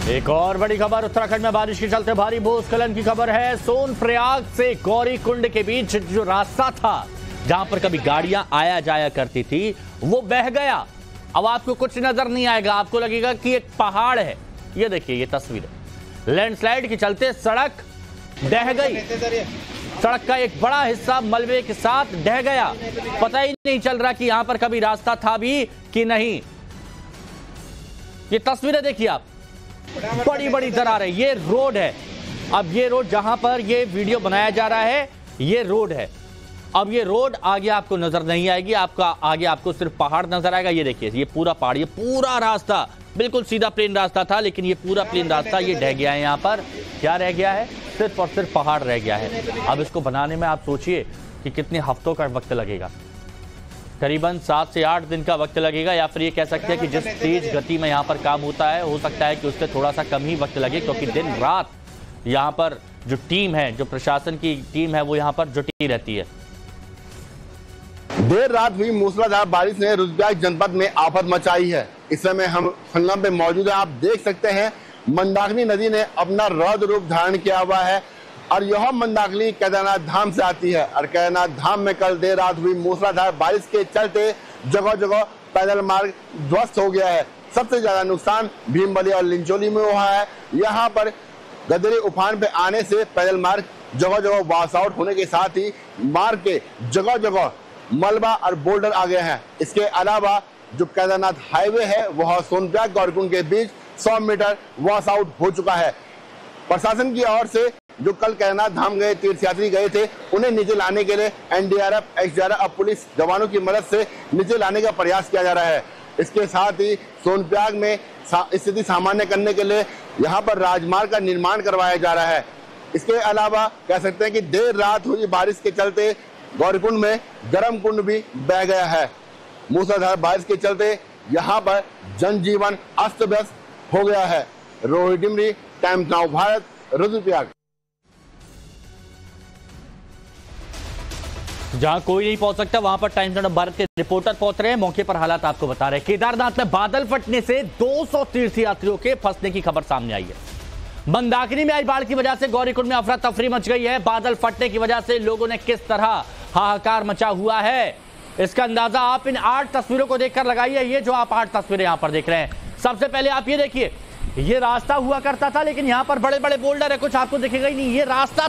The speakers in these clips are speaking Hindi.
एक और बड़ी खबर, उत्तराखंड में बारिश के चलते भारी भूस्खलन की खबर है। सोनप्रयाग से गौरीकुंड के बीच जो रास्ता था जहां पर कभी गाड़ियां आया जाया करती थी वो बह गया। अब आपको कुछ नजर नहीं आएगा, आपको लगेगा कि एक पहाड़ है। ये देखिए, ये तस्वीर है। लैंडस्लाइड के चलते सड़क ढह गई। सड़क का एक बड़ा हिस्सा मलबे के साथ ढह गया। पता ही नहीं चल रहा कि यहां पर कभी रास्ता था भी कि नहीं। ये तस्वीरें देखिए आप, बड़ी बड़ी दरारें। ये रोड है। अब ये रोड जहां पर ये वीडियो बनाया जा रहा है, ये रोड है। अब ये रोड आगे आपको नजर नहीं आएगी, आगे आपको सिर्फ पहाड़ नजर आएगा। ये देखिए, ये पूरा पहाड़, ये पूरा रास्ता बिल्कुल सीधा प्लेन रास्ता था, लेकिन ये पूरा प्लेन रास्ता ये ढह गया है। यहाँ पर क्या रह गया है? सिर्फ और सिर्फ पहाड़ रह गया है। अब इसको बनाने में आप सोचिए कि कितने हफ्तों का वक्त लगेगा। करीबन 7 से 8 दिन का वक्त लगेगा, या फिर ये कह सकते हैं कि जिस तेज गति में यहाँ पर काम होता है, हो सकता है कि उससे थोड़ा सा कम ही वक्त लगे, क्योंकि दिन रात यहाँ पर जो टीम है, जो प्रशासन की टीम है, वो यहाँ पर जुटी रहती है। देर रात हुई मूसलाधार बारिश ने रुद्रप्रयाग जनपद में आफत मचाई है। इस समय हम संगम पे मौजूद हैं। आप देख सकते हैं मंदाकिनी नदी ने अपना रौद्र रूप धारण किया हुआ है और यह मंदाकिनी केदारनाथ धाम से आती है। और केदारनाथ धाम में कल देर रात हुई मूसलाधार बारिश के चलते जगह जगह पैदल मार्ग ध्वस्त हो गया है। सबसे ज्यादा नुकसान भीमबली और लिंचोली में हुआ है। यहाँ पर गदरी उफान पे आने से पैदल मार्ग जगह जगह वॉश आउट होने के साथ ही मार्ग के जगह जगह मलबा और बोल्डर आ गए हैं। इसके अलावा जो केदारनाथ हाईवे है वह सोनप्रयाग गौरीकुंड के बीच 100 मीटर वॉश आउट हो चुका है। प्रशासन की ओर से जो कल केदारनाथ धाम गए तीर्थयात्री गए थे, उन्हें नीचे लाने के लिए एनडीआरएफ, एसडीआरएफ और पुलिस जवानों की मदद से नीचे लाने का प्रयास किया जा रहा है। इसके साथ ही सोनप्रयाग में स्थिति सामान्य करने के लिए यहाँ पर राजमार्ग का निर्माण करवाया जा रहा है। इसके अलावा कह सकते हैं कि देर रात हुई बारिश के चलते गौरीकुंड में गर्म कुंड भी बह गया है। मूसलाधार बारिश के चलते यहाँ पर जनजीवन अस्त व्यस्त हो गया है। Rohit Dimri, Times Now Bharat, Rudraprayag. जहां कोई नहीं पहुंच सकता, वहां पर टाइम्स नाउ भारत के रिपोर्टर पहुंच रहे हैं, मौके पर हालात आपको बता रहे हैं। केदारनाथ में बादल फटने से 200 तीर्थयात्रियों के फंसने की खबर सामने आई है। मंदाकिनी में आई बाढ़ की वजह से गौरीकुंड में अफरा तफरी मच गई है। बादल फटने की वजह से लोगों ने किस तरह हाहाकार मचा हुआ है, इसका अंदाजा आप इन 8 तस्वीरों को देखकर लगाइए। ये जो आप 8 तस्वीरें यहां पर देख रहे हैं, सबसे पहले आप ये देखिए, ये रास्ता हुआ करता था, लेकिन यहां पर बड़े बड़े बोल्डर है, कुछ आपको दिखेगा ही नहीं। ये रास्ता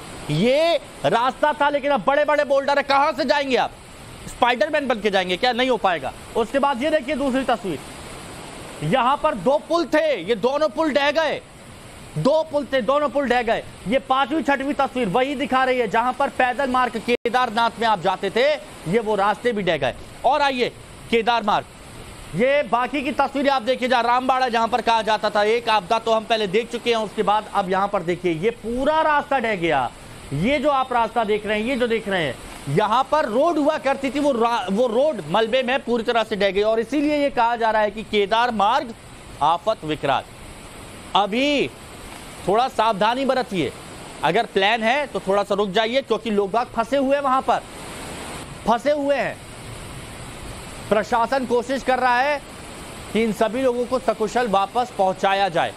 था, लेकिन अब बड़े बड़े बोल्डर है। कहां से जाएंगे आप? स्पाइडरमैन बन के जाएंगे क्या? नहीं हो पाएगा। उसके बाद ये देखिए दूसरी तस्वीर, यहां पर 2 पुल थे, ये दोनों पुल ढह गए। 2 पुल थे, दोनों पुल ढह गए। ये 5वीं 6वीं तस्वीर वही दिखा रही है, जहां पर पैदल मार्ग केदारनाथ में आप जाते थे, ये वो रास्ते भी ढह गए। और आइए केदार मार्ग, ये बाकी की तस्वीरें आप देखिए, जहां रामबाड़ा जहां पर कहा जाता था एक आपदा, तो हम पहले देख चुके हैं। उसके बाद अब यहां पर देखिए, ये पूरा रास्ता ढह गया। ये जो आप रास्ता देख रहे हैं, ये जो देख रहे हैं, यहां पर रोड हुआ करती थी, वो रोड मलबे में पूरी तरह से ढह गई। और इसीलिए ये कहा जा रहा है कि केदार मार्ग आफत विकराल। अभी थोड़ा सावधानी बरतिए। अगर प्लान है तो थोड़ा सा रुक जाइए, क्योंकि लोग बाग फंसे हुए हैं, वहां पर फंसे हुए हैं। प्रशासन कोशिश कर रहा है कि इन सभी लोगों को सकुशल वापस पहुंचाया जाए।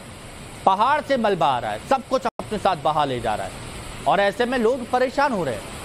पहाड़ से मलबा आ रहा है, सब कुछ अपने साथ बहा ले जा रहा है, और ऐसे में लोग परेशान हो रहे हैं।